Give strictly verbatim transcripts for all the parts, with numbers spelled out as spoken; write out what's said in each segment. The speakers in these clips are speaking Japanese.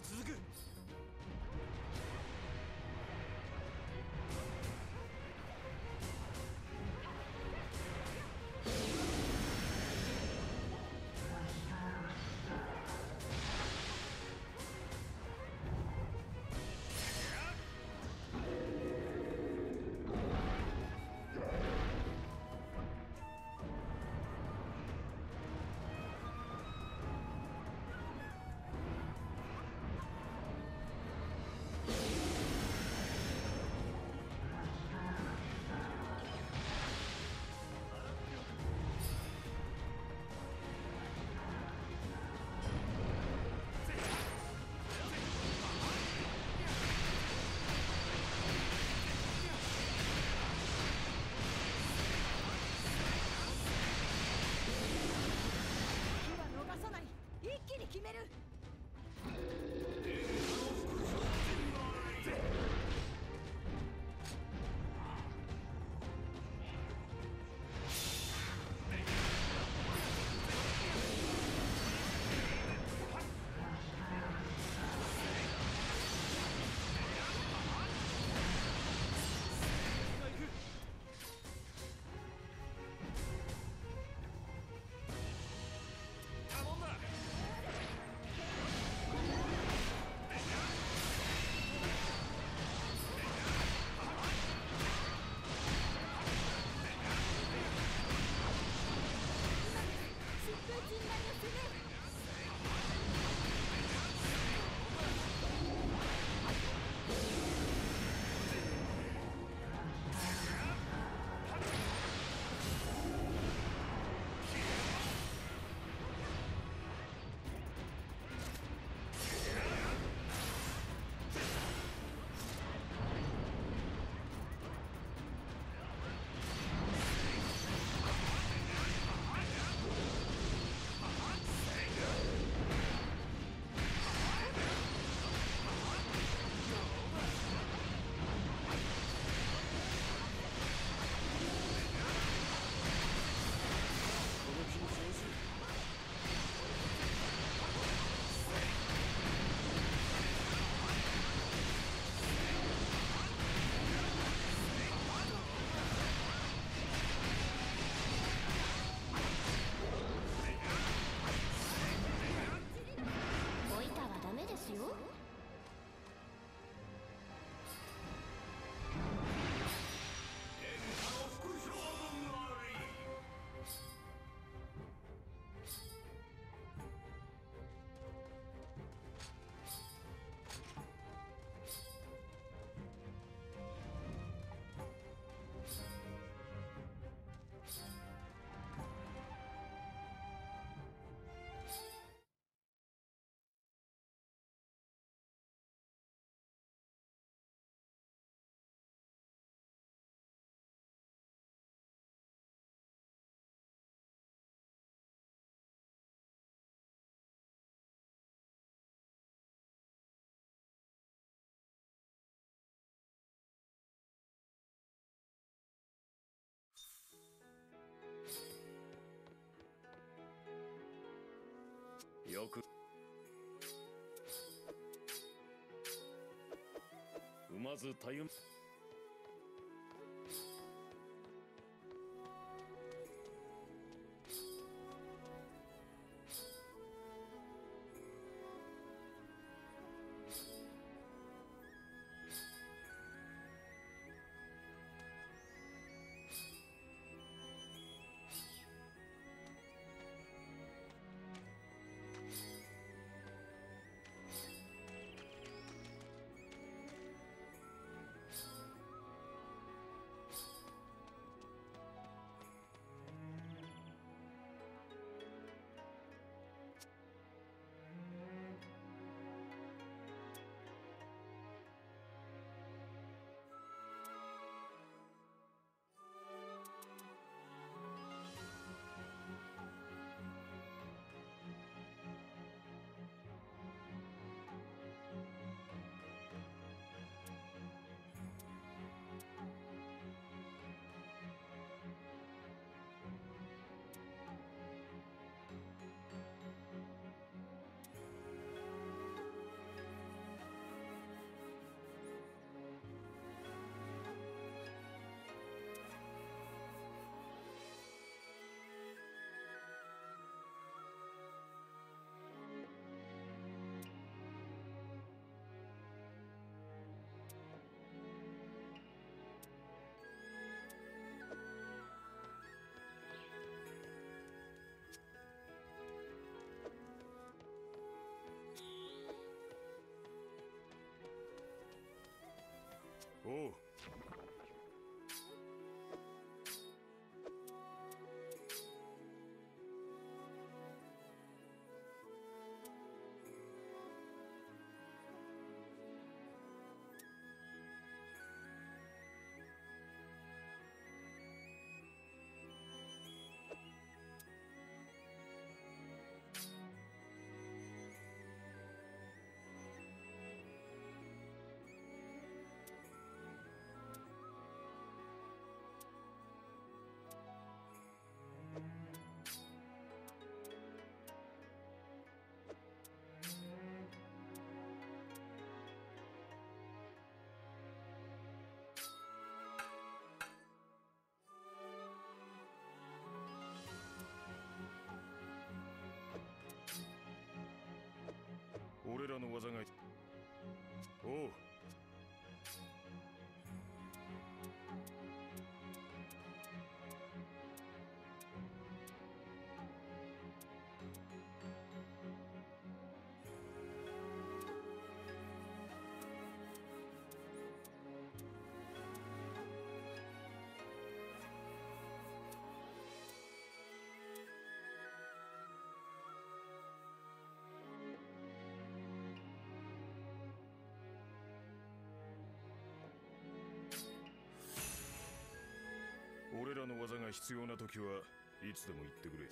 続く。 決める。 よく踏まずたゆむ。 技がおう。俺らの技が必要な時はいつでも言ってくれ。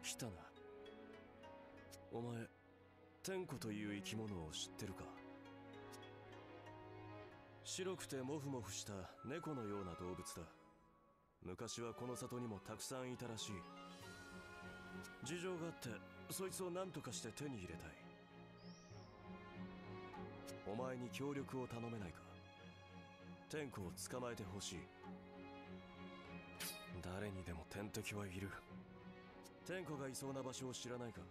来たな。お前、天子という生き物を知ってるか？白くてモフモフした猫のような動物だ。昔はこの里にもたくさんいたらしい。事情があってそいつを何とかして手に入れたい。お前に協力を頼めないか？天子を捕まえてほしい。誰にでも天敵はいる。天子がいそうな場所を知らないか？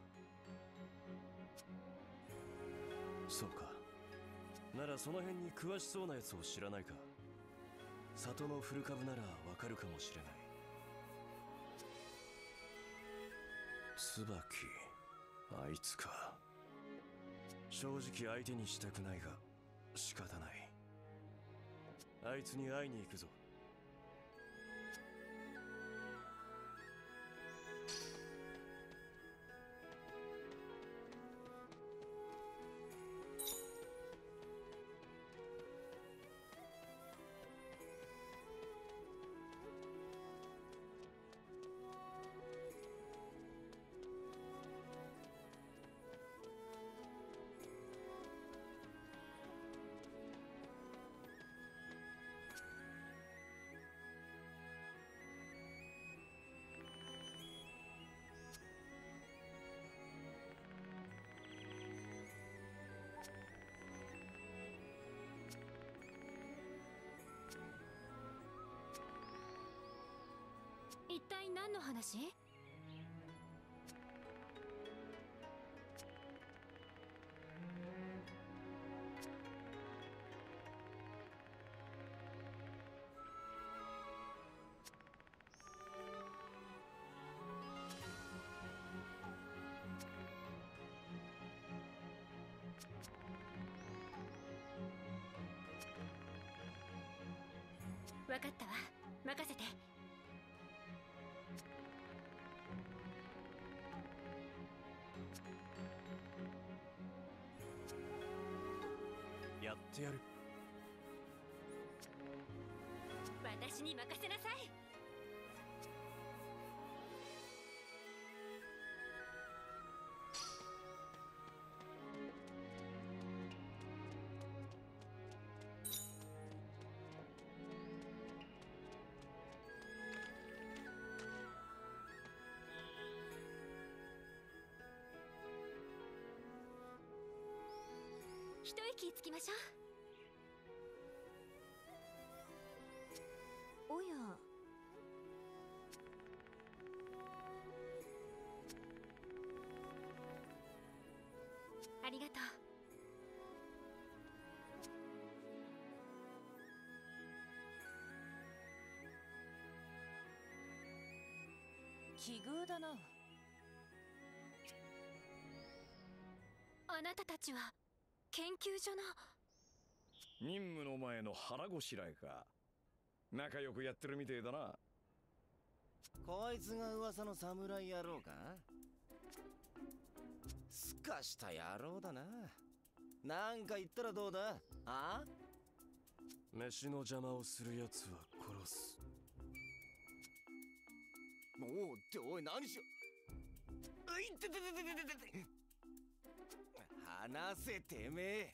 そうか。ならその辺に詳しそうなやつを知らないか？里の古株ならわかるかもしれない。椿、あいつか。正直相手にしたくないが仕方ない。あいつに会いに行くぞ。 一体何の話？分かったわ。任せて。 やってやる。 私に任せなさい。一息つきましょう。おや。ありがとう。 奇遇だな。 あなたたちは研究所の。 任務の前の腹ごしらえか。仲良くやってるみてえだな。 こいつが噂の侍野郎か？すかした野郎だな。なんか言ったらどうだ？あ？ 飯の邪魔をするやつは殺す。 もうっておい何しよう。いっててててててて。話せてめえ。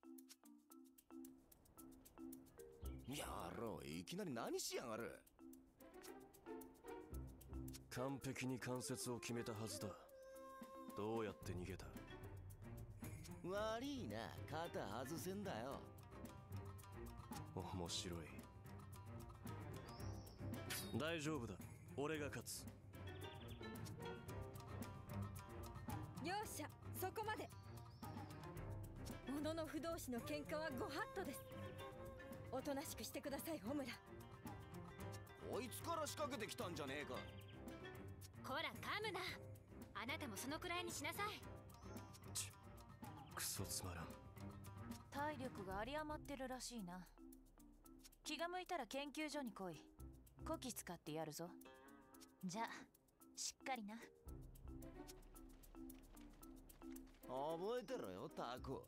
野郎いきなり何しやがる。 完璧に関節を決めたはずだ。どうやって逃げた？ 悪いな、肩外せんだよ。 面白い。大丈夫だ、俺が勝つ。 容赦、そこまで。物の不動詞の喧嘩はご法度です。おとなしくしてください、ホムラ。 こいつから仕掛けてきたんじゃねえか。 こら噛むな。あなたもそのくらいにしなさい。 ちクソつまらん。 体力が有り余ってるらしいな。気が向いたら研究所に来い。こき使ってやるぞ。じゃあしっかりな。 覚えてろよタコ。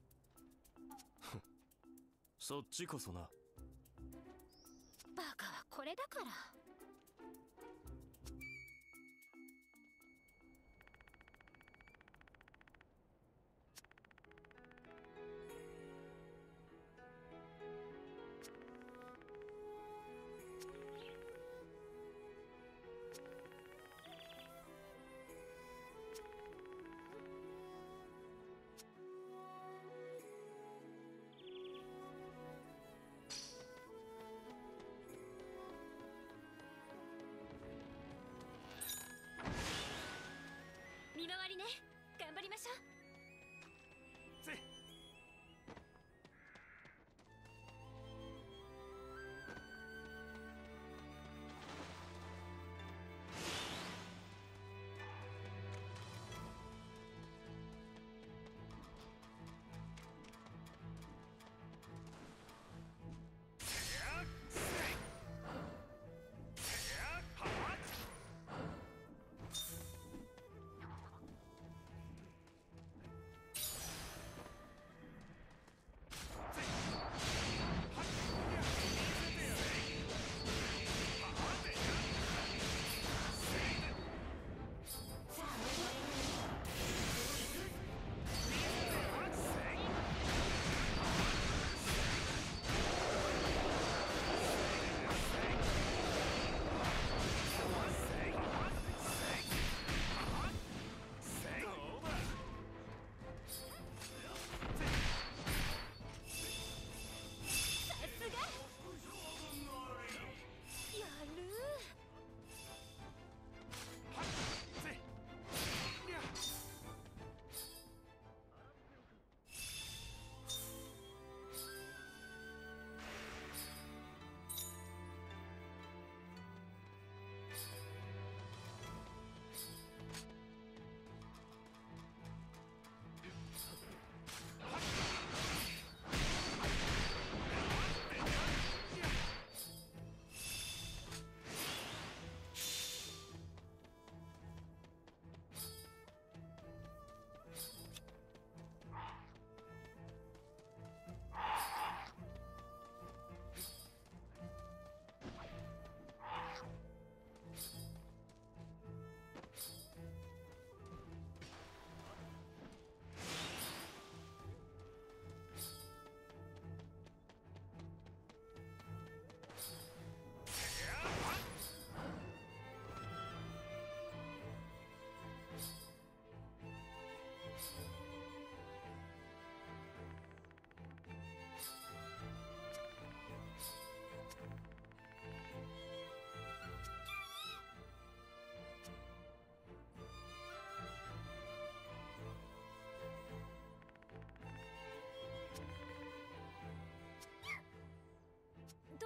そっちこそな。 バカはこれだから。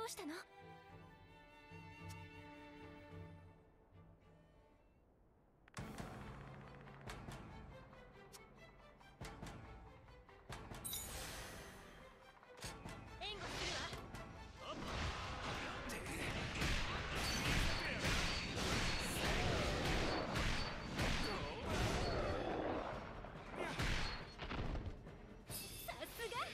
うしたの？援護するわ。さすが。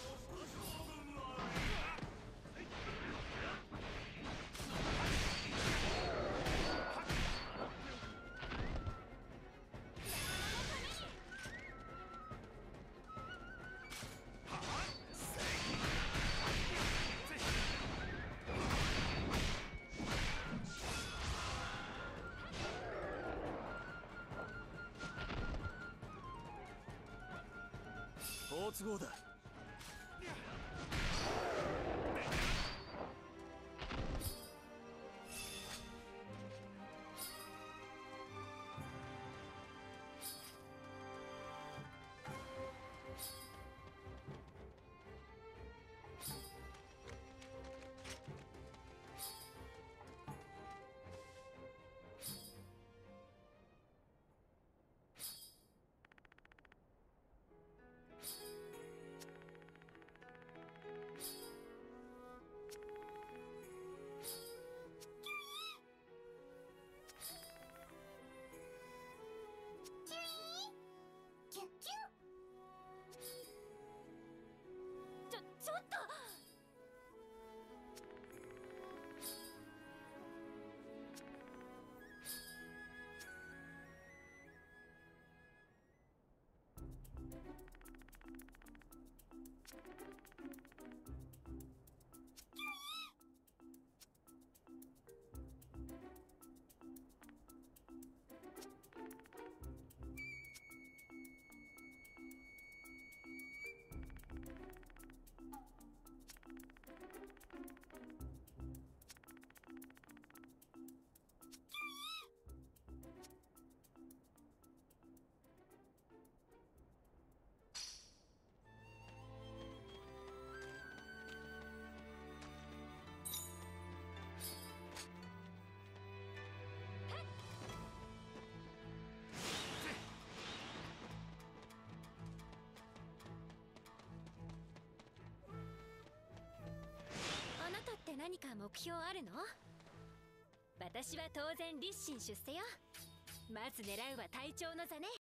好都合だ。ちょ、ちょっと。あなたって何か目標あるの？私は当然立身出世よ。まず狙うは隊長の座ね。